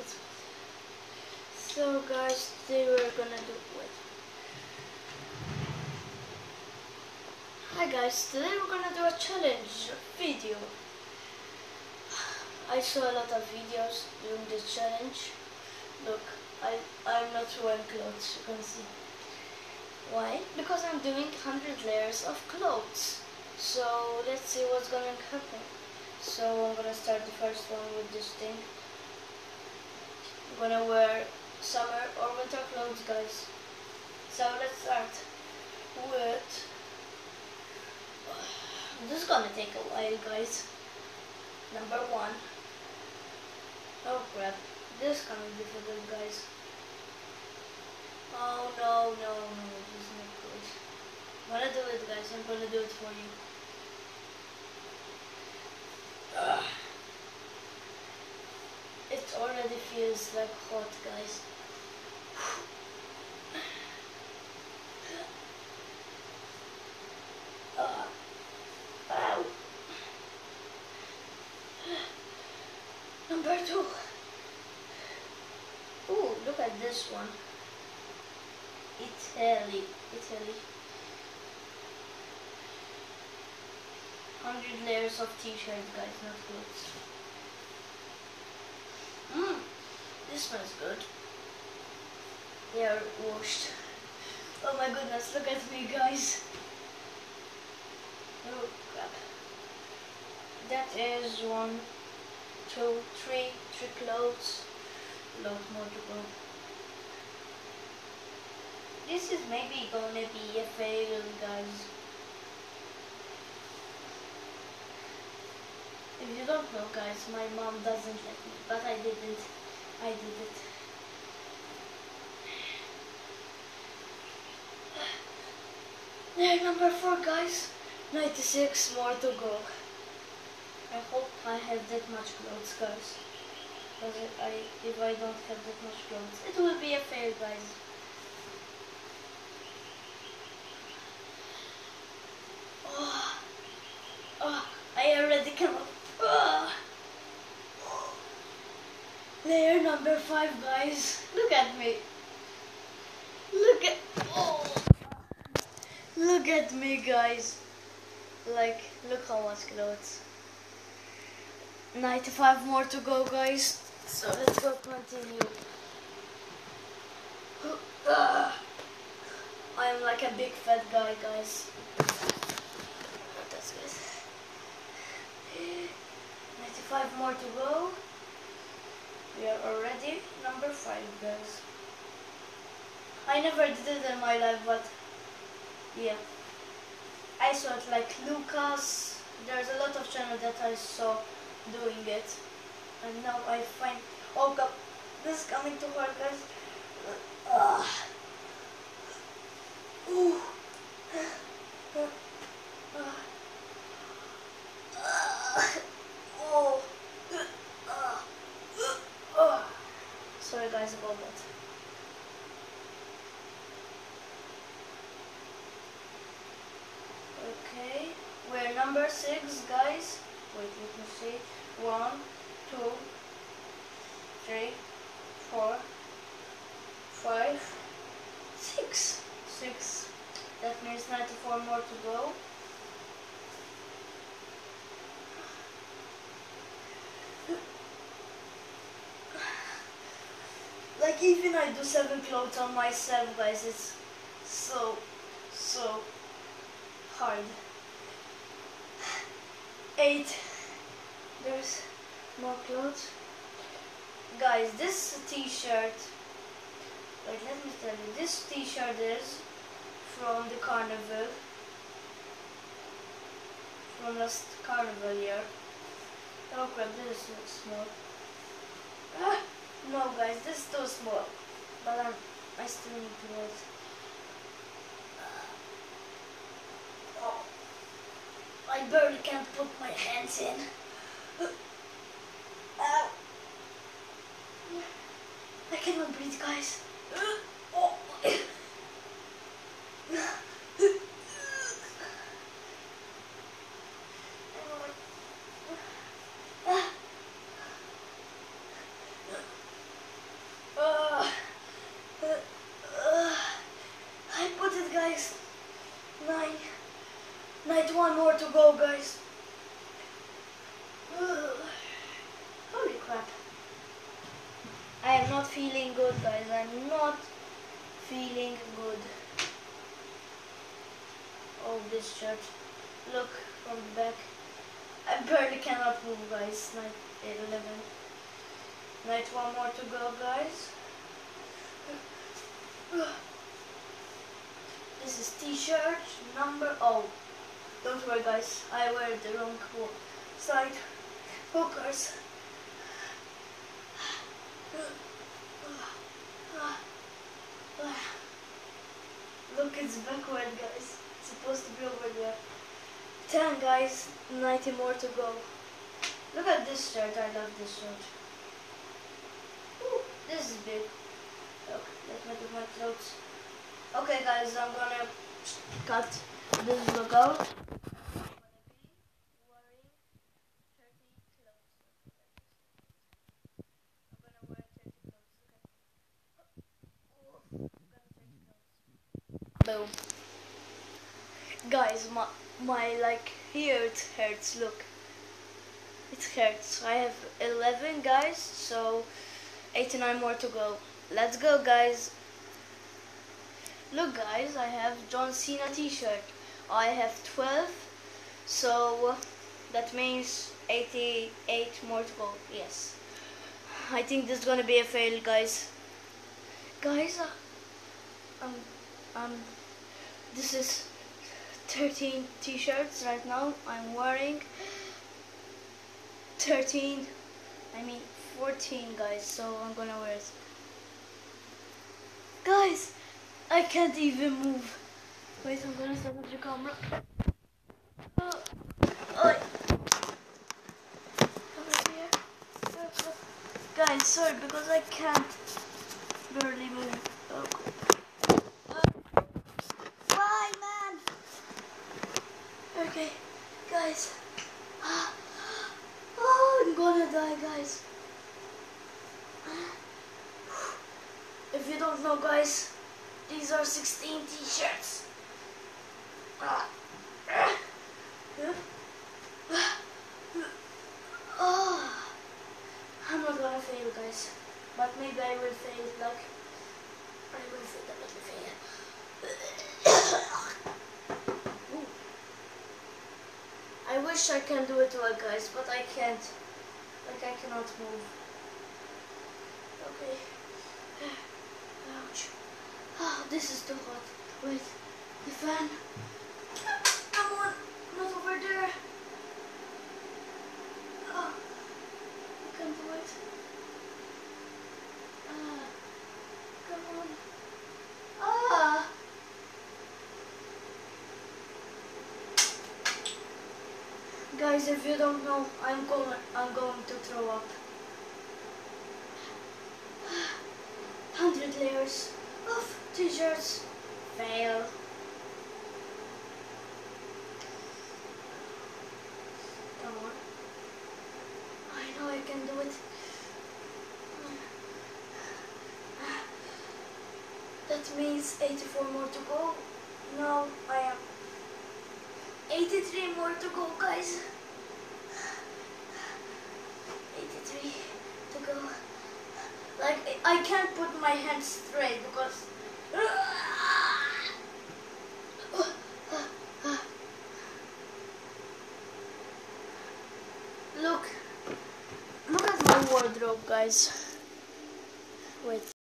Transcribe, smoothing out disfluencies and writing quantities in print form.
Wait. So guys, today we're gonna do what? Hi guys, today we're gonna do a challenge video. I saw a lot of videos doing this challenge. Look, I'm not wearing clothes, you can see. Why? Because I'm doing 100 layers of clothes. So let's see what's gonna happen. So I'm gonna start the first one with this thing. I'm gonna wear summer or winter clothes, guys. So let's start with... This is gonna take a while, guys. Number one. Oh crap, this is gonna be difficult, guys. Oh no, this is not good. I'm gonna do it, guys. I'm gonna do it for you. It already feels like hot, guys. Ow. Number two. Ooh, look at this one. Italy. 100 layers of t-shirts, guys, not clothes. This smells good. They are washed. Oh my goodness, look at me, guys. Oh crap. That is 1, 2, 3 clothes. Loads more to go. This is maybe gonna be a fail, guys. If you don't know, guys, my mom doesn't like me, but I didn't. I did it. There, number 4, guys. 96 more to go. I hope I have that much clothes, guys. Because if I don't have that much clothes, it will be a fail, guys. I already cannot. Layer number 5, guys. Look at me. Look at me, guys. Like, look how much clothes. 95 more to go, guys. So let's go continue. I'm like a big fat guy, guys. That's good. 95 more to go. We are already number 5, guys. I never did it in my life, but yeah. I saw it like Lucas. There's a lot of channels that I saw doing it. And now I find... Oh god, this is coming too hard, guys. Sorry guys about that. Okay, we're number 6, guys. Wait, let me see. 1, 2, 3, 4, 5, 6. 6. That means 94 more to go. Like, even I do 7 clothes on myself, guys, it's so hard. 8. There's more clothes. Guys, this t-shirt, wait, let me tell you, this t-shirt is from the carnival, from last carnival year. Oh crap, this is too small. No guys, this is too small, but I still need to wear it. I barely can't put my hands in. Ow. I cannot breathe, guys. not feeling good, guys. I'm not feeling good. Oh, this shirt. Look from the back. I barely cannot move, guys. Night 11. Night 1 more to go, guys. This is t-shirt number. Oh, don't worry, guys. I wear the wrong side. Hookers. Look, it's backward, guys. It's supposed to be over there. 10, guys. 90 more to go. Look at this shirt. I love this shirt. Ooh, this is big. Look, let me do my clothes. Okay, guys, I'm gonna cut this vlog out. Boom. Guys, my like here it hurts. Look, it hurts. I have 11, guys, so 89 more to go. Let's go, guys. Look, guys, I have John Cena t-shirt. I have 12, so that means 88 more to go. Yes, I think this is gonna be a fail, guys. Guys, this is 13 t-shirts right now. I'm wearing 14, guys, so I'm gonna wear it. Guys, I can't even move. Wait, I'm gonna set up the camera. Come over here. Guys, sorry, because I can't barely move. Bye, man. Okay, guys. Oh, I'm gonna die, guys. If you don't know, guys, these are 16 t-shirts. Oh, I'm not gonna fail, guys, but maybe I will fail. Like, I will definitely fail. I wish I can do it well, guys, but I can't. Like, I cannot move. Okay. Ouch. Oh, this is too hot. Wait, the fan. Come on, not over there. Oh, I can't do it. Come on. Guys, if you don't know, I'm going to throw up. 100 layers of t-shirts. Fail. Come on. I know I can do it. That means 84 more to go. No, I am 83 more to go, guys. 83 to go. Like, I can't put my hands straight because look at my wardrobe, guys. Wait.